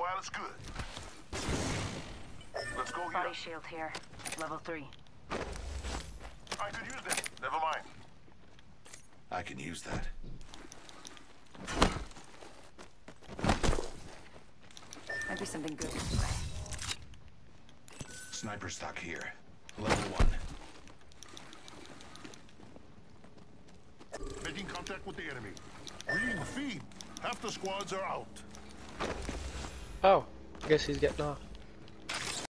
wireless good. Let's go here. Body shield here. Level 3. I could use that. Never mind. I can use that. Might be something good this way. Sniper stock here. Level 1. Making contact with the enemy. Reading the feed. Half the squads are out. Oh, I guess he's getting off.